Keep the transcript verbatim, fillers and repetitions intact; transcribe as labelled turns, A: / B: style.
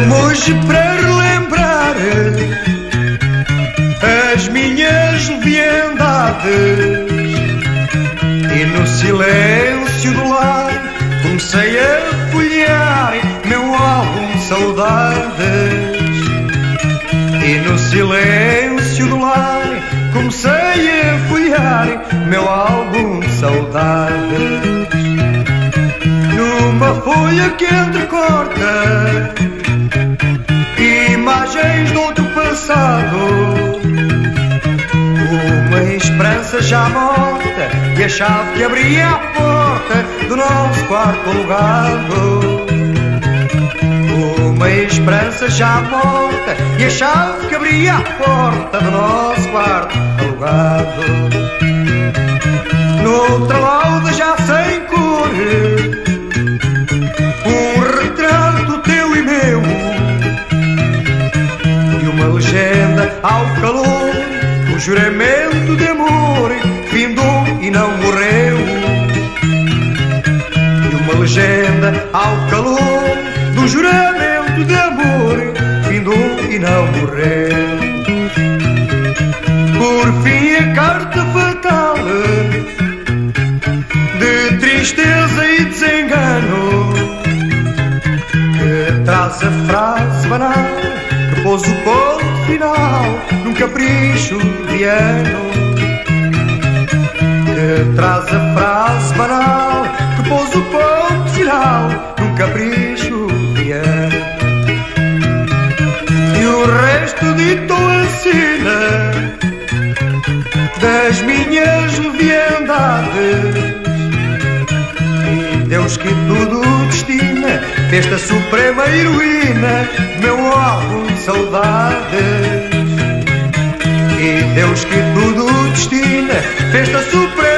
A: hoje para relembrar as minhas leviandades, e no silêncio do lar comecei a folhear meu álbum de saudades. E no silêncio do lar comecei a folhear meu álbum de saudades. Numa folha que entrecorta imagens de outro passado, uma esperança já morta e a chave que abria a porta do nosso quarto alugado. Uma esperança já morta e a chave que abria a porta do nosso quarto alugado. Noutra lauda já sem cor, um retrato teu e meu, e uma legenda ao calor, um juramento de amor que findou e não morreu. E uma legenda ao calor de um juramento de amor que findou e não morreu. Por fim a carta fatal de tristeza e desengano, que traz a frase banal que pôs o ponto final num capricho de ano. Que traz a frase banal que pôs o ponto final num capricho de ano. E o resto ditou a cena das minhas leviandades, e Deus que tudo destina fez a suprema heroína meu álbum de saudades. E Deus que tudo destina fez a suprema